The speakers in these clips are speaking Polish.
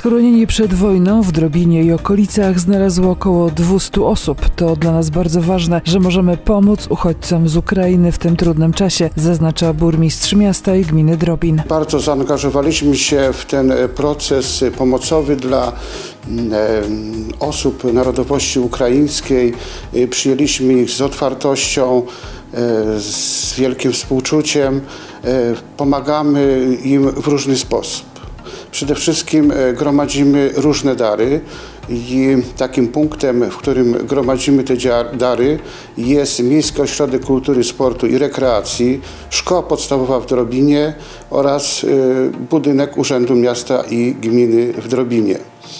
Schronienie przed wojną w Drobinie i okolicach znalazło około 200 osób. To dla nas bardzo ważne, że możemy pomóc uchodźcom z Ukrainy w tym trudnym czasie, zaznacza burmistrz miasta i gminy Drobin. Bardzo zaangażowaliśmy się w ten proces pomocowy dla osób narodowości ukraińskiej. Przyjęliśmy ich z otwartością, z wielkim współczuciem. Pomagamy im w różny sposób. Przede wszystkim gromadzimy różne dary i takim punktem, w którym gromadzimy te dary, jest Miejski Ośrodek Kultury, Sportu i Rekreacji, Szkoła Podstawowa w Drobinie oraz budynek Urzędu Miasta i Gminy w Drobinie.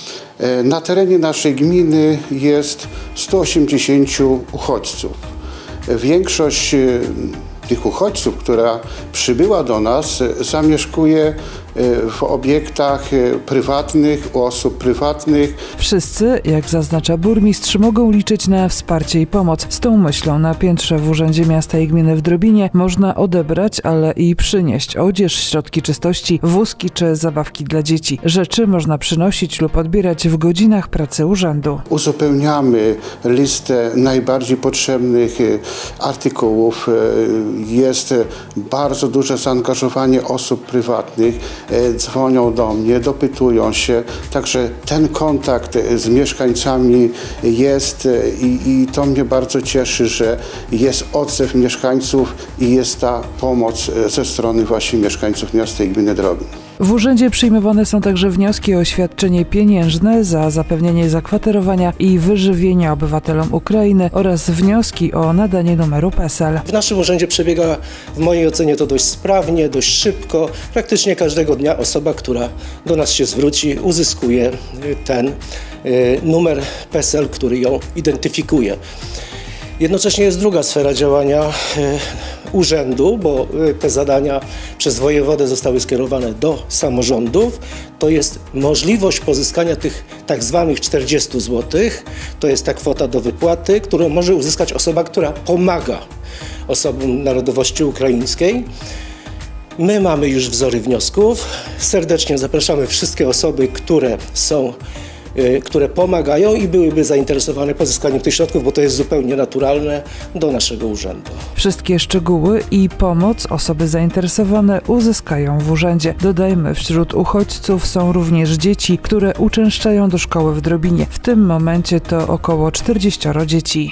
Na terenie naszej gminy jest 180 uchodźców. Większość tych uchodźców, która przybyła do nas, zamieszkuje w obiektach prywatnych, u osób prywatnych. Wszyscy, jak zaznacza burmistrz, mogą liczyć na wsparcie i pomoc. Z tą myślą na piętrze w Urzędzie Miasta i Gminy w Drobinie można odebrać, ale i przynieść odzież, środki czystości, wózki czy zabawki dla dzieci. Rzeczy można przynosić lub odbierać w godzinach pracy urzędu. Uzupełniamy listę najbardziej potrzebnych artykułów. Jest bardzo duże zaangażowanie osób prywatnych. Dzwonią do mnie, dopytują się, także ten kontakt z mieszkańcami jest i to mnie bardzo cieszy, że jest odzew mieszkańców i jest ta pomoc ze strony właśnie mieszkańców miasta i gminy Drobin. W urzędzie przyjmowane są także wnioski o świadczenie pieniężne za zapewnienie zakwaterowania i wyżywienia obywatelom Ukrainy oraz wnioski o nadanie numeru PESEL. W naszym urzędzie przebiega w mojej ocenie to dość sprawnie, dość szybko. Praktycznie każdego dnia osoba, która do nas się zwróci, uzyskuje ten numer PESEL, który ją identyfikuje. Jednocześnie jest druga sfera działania urzędu, bo te zadania przez wojewodę zostały skierowane do samorządów. To jest możliwość pozyskania tych tak zwanych 40 zł. To jest ta kwota do wypłaty, którą może uzyskać osoba, która pomaga osobom narodowości ukraińskiej. My mamy już wzory wniosków. Serdecznie zapraszamy wszystkie osoby, które pomagają i byłyby zainteresowane pozyskaniem tych środków, bo to jest zupełnie naturalne, do naszego urzędu. Wszystkie szczegóły i pomoc osoby zainteresowane uzyskają w urzędzie. Dodajmy, wśród uchodźców są również dzieci, które uczęszczają do szkoły w Drobinie. W tym momencie to około 40 dzieci.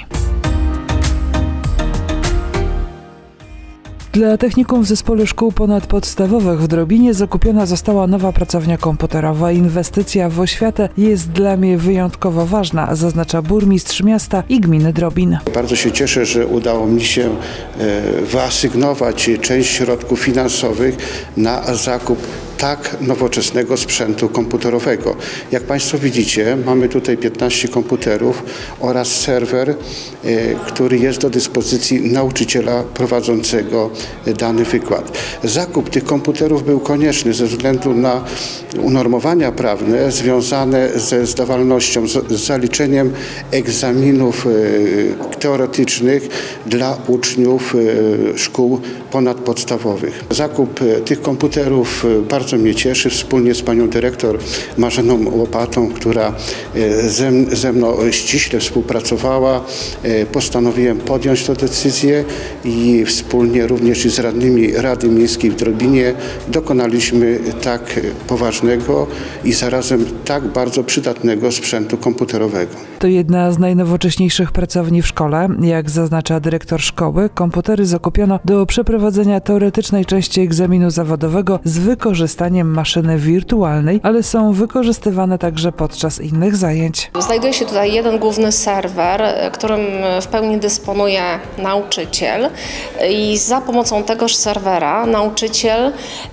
Dla technikum w Zespole Szkół Ponadpodstawowych w Drobinie zakupiona została nowa pracownia komputerowa. Inwestycja w oświatę jest dla mnie wyjątkowo ważna, zaznacza burmistrz miasta i gminy Drobin. Bardzo się cieszę, że udało mi się wyasygnować część środków finansowych na zakup tak nowoczesnego sprzętu komputerowego. Jak Państwo widzicie, mamy tutaj 15 komputerów oraz serwer, który jest do dyspozycji nauczyciela prowadzącego dany wykład. Zakup tych komputerów był konieczny ze względu na unormowania prawne związane ze zdawalnością, z zaliczeniem egzaminów teoretycznych dla uczniów szkół ponadpodstawowych. Zakup tych komputerów bardzo mnie cieszy. Wspólnie z panią dyrektor Marzeną Łopatą, która ze mną ściśle współpracowała, postanowiłem podjąć tę decyzję i wspólnie również z radnymi Rady Miejskiej w Drobinie dokonaliśmy tak poważnego i zarazem tak bardzo przydatnego sprzętu komputerowego. To jedna z najnowocześniejszych pracowni w szkole. Jak zaznacza dyrektor szkoły, komputery zakupiono do przeprowadzenia teoretycznej części egzaminu zawodowego z wykorzystaniem maszyny wirtualnej, ale są wykorzystywane także podczas innych zajęć. Znajduje się tutaj jeden główny serwer, którym w pełni dysponuje nauczyciel i za pomocą tegoż serwera nauczyciel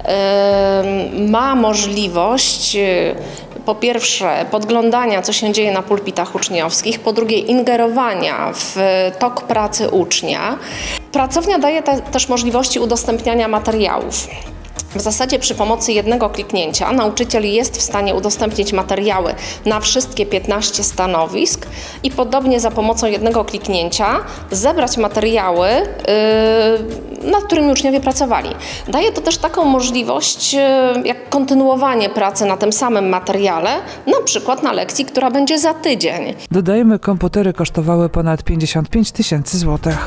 ma możliwość po pierwsze podglądania, co się dzieje na pulpitach uczniowskich, po drugie ingerowania w tok pracy ucznia. Pracownia daje też możliwości udostępniania materiałów. W zasadzie przy pomocy jednego kliknięcia nauczyciel jest w stanie udostępnić materiały na wszystkie 15 stanowisk i podobnie za pomocą jednego kliknięcia zebrać materiały, nad którymi uczniowie pracowali. Daje to też taką możliwość jak kontynuowanie pracy na tym samym materiale, na przykład na lekcji, która będzie za tydzień. Dodajmy, komputery kosztowały ponad 55 000 złotych.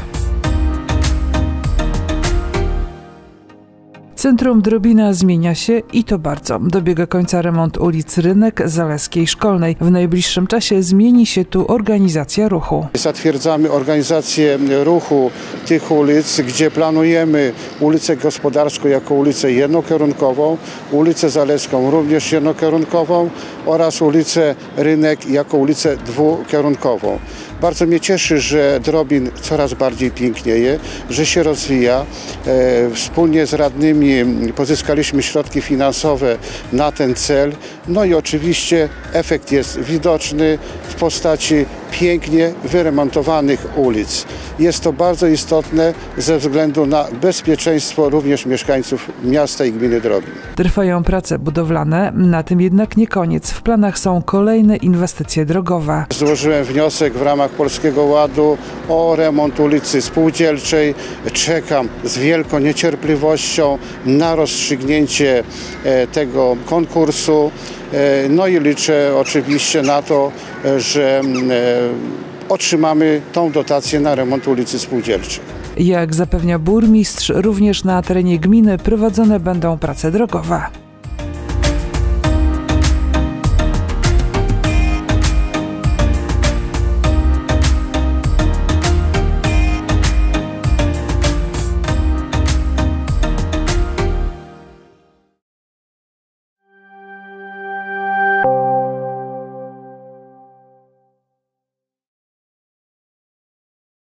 Centrum Drobina zmienia się i to bardzo. Dobiega końca remont ulic Rynek, Zaleskiej, Szkolnej. W najbliższym czasie zmieni się tu organizacja ruchu. Zatwierdzamy organizację ruchu tych ulic, gdzie planujemy ulicę Gospodarską jako ulicę jednokierunkową, ulicę Zaleską również jednokierunkową oraz ulicę Rynek jako ulicę dwukierunkową. Bardzo mnie cieszy, że Drobin coraz bardziej pięknieje, że się rozwija. Wspólnie z radnymi pozyskaliśmy środki finansowe na ten cel. No i oczywiście efekt jest widoczny w postaci pięknie wyremontowanych ulic. Jest to bardzo istotne ze względu na bezpieczeństwo również mieszkańców miasta i gminy Drobin. Trwają prace budowlane, na tym jednak nie koniec. W planach są kolejne inwestycje drogowe. Złożyłem wniosek w ramach Polskiego Ładu o remont ulicy Spółdzielczej. Czekam z wielką niecierpliwością na rozstrzygnięcie tego konkursu. No i liczę oczywiście na to, że otrzymamy tą dotację na remont ulicy Spółdzielczej. Jak zapewnia burmistrz, również na terenie gminy prowadzone będą prace drogowe.